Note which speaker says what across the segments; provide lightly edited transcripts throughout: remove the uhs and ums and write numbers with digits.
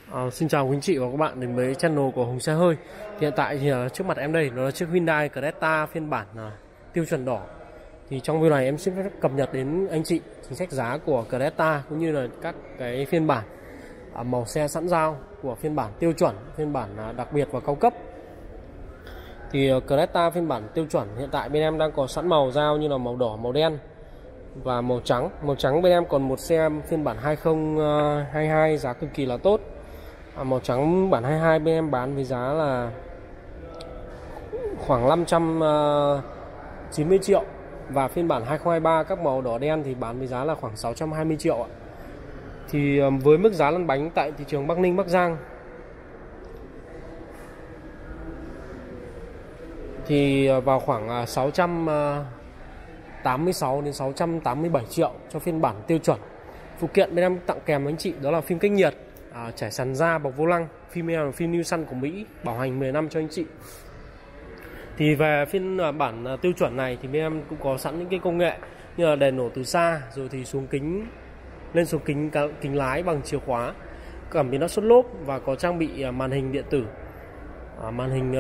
Speaker 1: Xin chào quý anh chị và các bạn đến với channel của Hùng Xe Hơi. Hiện tại thì trước mặt em đây nó là chiếc Hyundai Creta phiên bản tiêu chuẩn đỏ. Thì trong video này em sẽ cập nhật đến anh chị chính sách giá của Creta cũng như là các cái phiên bản màu xe sẵn giao của phiên bản tiêu chuẩn, phiên bản đặc biệt và cao cấp. Thì Creta phiên bản tiêu chuẩn hiện tại bên em đang có sẵn màu giao như là màu đỏ, màu đen và màu trắng. Màu trắng bên em còn một xe phiên bản 2022 giá cực kỳ là tốt. Màu trắng bản 22 bên em bán với giá là khoảng 590 triệu. Và phiên bản 2023 các màu đỏ đen thì bán với giá là khoảng 620 triệu ạ. Thì với mức giá lăn bánh tại thị trường Bắc Ninh, Bắc Giang thì vào khoảng 686 đến 687 triệu cho phiên bản tiêu chuẩn. Phụ kiện bên em tặng kèm anh chị đó là phim cách nhiệt, trải sàn da, bọc vô lăng, phim phim New Sun của Mỹ, bảo hành 10 năm cho anh chị. Thì về phiên bản tiêu chuẩn này thì bên em cũng có sẵn những cái công nghệ như là đèn nổ từ xa, rồi thì xuống kính kính lái bằng chìa khóa, cảm biến áp suất lốp và có trang bị màn hình điện tử, màn hình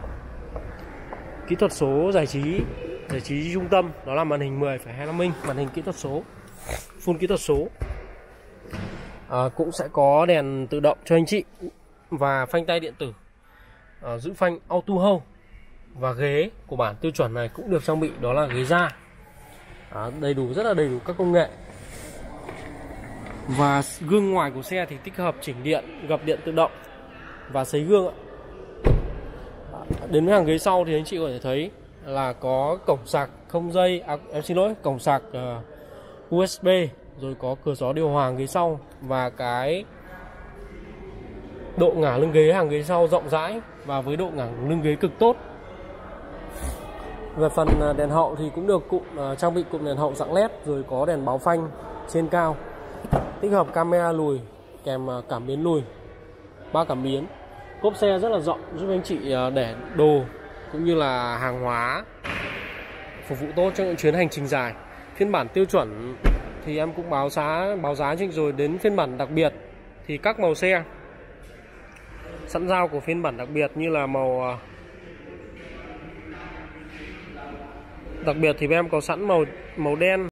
Speaker 1: kỹ thuật số giải trí trung tâm, đó là màn hình 10,25 inch, màn hình kỹ thuật số, full kỹ thuật số. Cũng sẽ có đèn tự động cho anh chị và phanh tay điện tử, giữ phanh auto hold. Và ghế của bản tiêu chuẩn này cũng được trang bị đó là ghế da, đầy đủ, rất là đầy đủ các công nghệ. Và gương ngoài của xe thì tích hợp chỉnh điện, gập điện tự động và sấy gương ạ. Đến với hàng ghế sau thì anh chị có thể thấy là có cổng sạc không dây, cổng sạc USB, rồi có cửa gió điều hòa ghế sau và cái độ ngả lưng ghế hàng ghế sau rộng rãi và với độ ngả lưng ghế cực tốt. Về phần đèn hậu thì cũng được trang bị cụm đèn hậu dạng LED, rồi có đèn báo phanh trên cao, tích hợp camera lùi kèm cảm biến lùi, 3 cảm biến. Cốp xe rất là rộng giúp anh chị để đồ cũng như là hàng hóa phục vụ tốt cho những chuyến hành trình dài. Phiên bản tiêu chuẩn thì em cũng báo giá cho anh rồi. Đến phiên bản đặc biệt thì các màu xe sẵn giao của phiên bản đặc biệt như là màu đặc biệt thì em có sẵn màu đen,